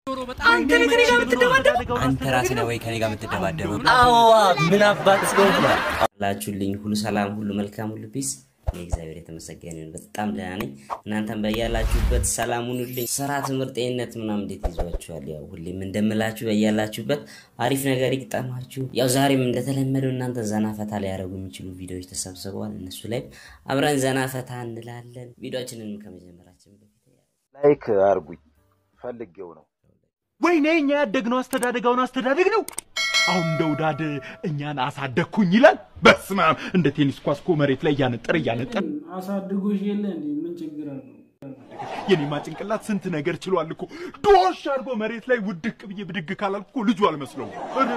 አንተ ከኔ ጋር የምትደባደበው አንተ ራስህ ነው ወይ ከኔ ጋር የምትደባደበው? አዎ ምን አባት ስለሆንኩ አላችሁልኝ። ሁሉ ሰላም፣ ሁሉ መልካም፣ ሁሉ ፒስ። እግዚአብሔር የተመሰገነ ይሁን። በጣም ደህና ነኝ። እናንተም በያላችሁበት ሰላም ሁኑልኝ። ስራ፣ ትምህርት፣ ጤንነት ምናምን እንዴት ይዟችኋል? ያው ሁሌም እንደምላችሁ በያላችሁበት አሪፍ ነገር ይግጠማችሁ። ያው ዛሬም እንደተለመደው እናንተ ዘና ፈታ ላይ ያደርጉ የሚችሉ ቪዲዮዎች ተሰብስበዋል። እነሱ ላይ አብረን ዘና ፈታ እንላለን። ቪዲዮአችንን ከመጀመራችን በፊት ላይክ አርጉኝ ፈልጌው ነው። ወይኔ እኛ ያደግነው አስተዳደጋውን አስተዳደግ ነው። አሁን እንደውዳድ እኛን አሳደኩኝ ይላል። በስማም እንደ ቴኒስ ኳስ እኮ መሬት ላይ ያነጠረ አሳድጎሽ የለ እንዴ ምን ችግር አለው? የኔማ ጭንቅላት ስንት ነገር ችሏል እኮ። ዶሽ አድርጎ መሬት ላይ ውድቅ ብዬ ብድግ ካላልኩ እኮ ልጁ አልመስለው።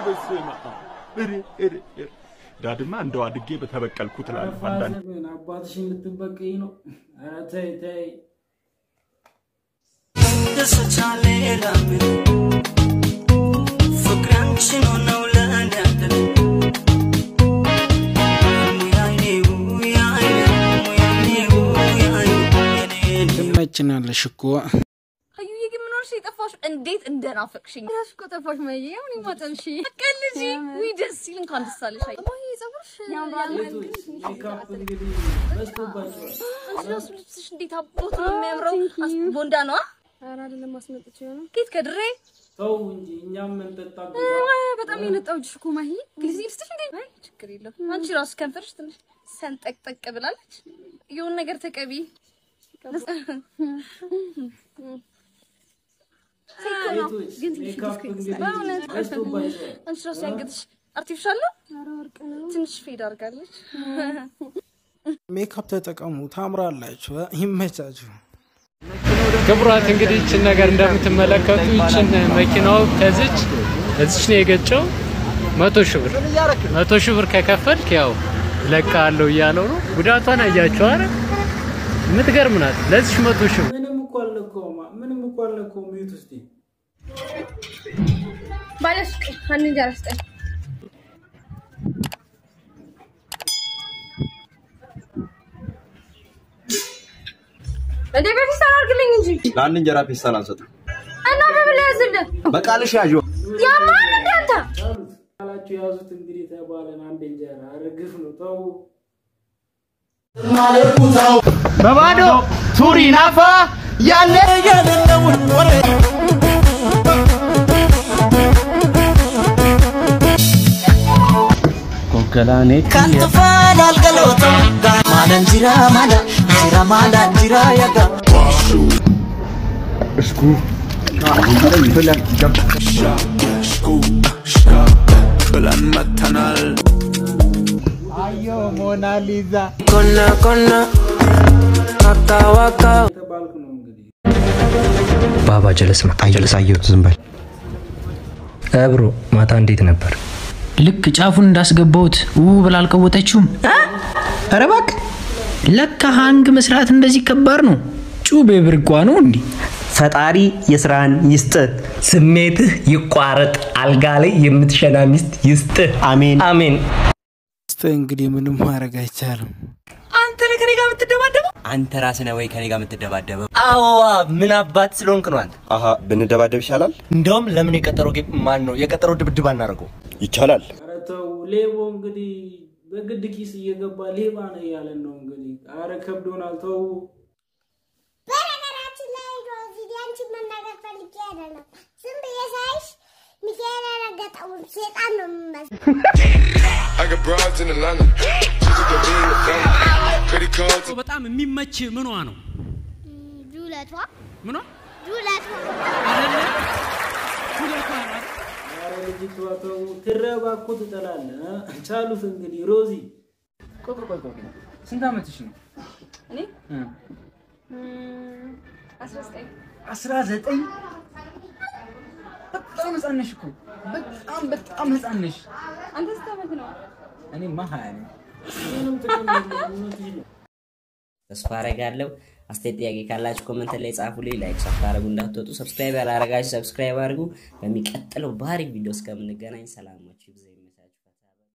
ዳድማ እንደው አድጌ በተበቀልኩት እላለሁ። አንዳንዴ አባትሽን ልትበቀይ ነው? ኧረ ተይ ተይ ደስታለ ላም ፍቅራችን ነው ለአንተ ትመጭናለሽ እኮ አዩዬ ግን ምን ሆነሽ የጠፋሽ? እንዴት እንደናፈቅሽኝ እራስሽ እኮ ጠፋሽ። ማየው እኔ ማጠንሽ አቀልጂ ወይ ደስ ይል እንኳን ደስ አለሽ። አይ ማየ ጸጉርሽ ያምራል። ሜካፕ እንግዲህ በስቶባችኋል። አንቺስ ልብስሽ እንዴት አቦት ነው የሚያምረው። ቦንዳ ነው ኧረ አይደለም ማስመጥቼ ነው ኬት ከድሬ ተው እንጂ እኛም እንጠጣበት። በጣም የነጣውሽ እኮ ማሂ ጊዜ ልስጥሽ እንዴ? አይ ችግር የለውም። አንቺ ራስ ከንፈርሽ ትንሽ ሰንጠቅጠቅ ብላለች። የሆነ ነገር ተቀቢ ሜካፕ እንግዲህ በስቶባችኋል። አንቺ ራስ ያንገትሽ አርቲፊሻል ነው። ኧረ ወርቅ ነው ትንሽ ፌድ አድርጋለች። ሜካፕ ተጠቀሙ ታምራላችሁ። ይመቻችሁ። ክብራት እንግዲህ እቺን ነገር እንደምትመለከቱ እቺን መኪናው ከዚች እዚች ነው የገጨው። 100 ሺህ ብር ከከፈልክ ያው ለቃለው እያለው ነው። ጉዳቷን አያችሁ አይደል? የምትገርም ናት። ለዚች 100 ሺህ ምንም እኮ አልነካውም። ይት ውስጥ ባለሽ አንንጀራ ስጠኝ። እንዴ በፊስታል አድርግልኝ እንጂ ለአንድ እንጀራ ፊስታል አንሰጥም። እና በብላ ያዝልህ በቃልሽ ያዡ ያማን እንዳንተ አላችሁ ያዙት እንግዲህ ተባለን። አንድ እንጀራ አርግፍ ነው ተው። በባዶ ቱሪ ናፋ ያለ ያለውን ወሬ ኮከላኔ ካንተፋል አልገሎቶ ማለን ጅራ ማላ ጅራ ያጋ እስኩ ብለን መተናል። አዮ ሞናሊዛ ኮና አካዋካ ተባልኩ ነው እንግዲህ ባባ ጀለስ አየሁት። ዝም በል አብሮ ማታ እንዴት ነበር? ልክ ጫፉን እንዳስገባውት ብላ አልቀወጠችውም። ኧረ እባክህ ለካ ሃንግ መስራት እንደዚህ ከባድ ነው። ጩቤ ብርቋ ነው እንዴ? ፈጣሪ የስራን ይስጥ፣ ስሜትህ ይቋረጥ፣ አልጋ ላይ የምትሸና ሚስት ይስጥ። አሜን አሜን። እንግዲህ ምንም ማድረግ አይቻልም። አንተ ከኔ ጋር የምትደባደበው አንተ ራስህ ነው ወይ ከኔ ጋር የምትደባደበው? አዎ ምን አባት ስለሆንክ ነው አንተ። አሃ ብንደባደብ ይሻላል። እንደውም ለምን የቀጠሮ ድብድብ አናደርገው? ይቻላል። ኧረ ተው ሌቦ እንግዲህ በግድ ኪስ እየገባ ሌባ ነው ያለን ነው እንግዲህ። ኧረ ከብዶናል ተው። በነገራችን ላይ ቪዲዮአንቺ መናገር ፈልጌ አይደለም። ዝም ብዬ ሳይሽ ሚካኤል ያረገጠው ሰይጣን ነው የሚመስለው። በጣም የሚመች ምንዋ ነው? ጁለቷ ምንዋ? ጁለቷ ኧረ ልጅቷ ተው ትረባ እኮ ትጠላለህ። ቻሉት እንግዲህ ሮዚ ቆይ ስንት አመትሽ ነው? እኔ 19 በጣም ህፃን ነሽ እኮ በጣም ህፃን ነሽ። አንተ ስንት አመት ነው? እኔማ 20 ነኝ። ምንም ጥቅም የለውም። ተስፋ አረጋለሁ። አስተያየት ጥያቄ ካላችሁ ኮሜንት ላይ ጻፉልኝ። ላይክ ሳታረጉ እንዳትወጡ። ሰብስክራይብ ያላረጋችሁ ሰብስክራይብ አድርጉ። በሚቀጥለው ባሪ ቪዲዮ እስከምንገናኝ ሰላማችሁ ይብዛ።